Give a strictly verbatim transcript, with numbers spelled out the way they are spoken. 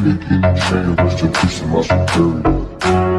Money getting changed, rest in peace to my superior.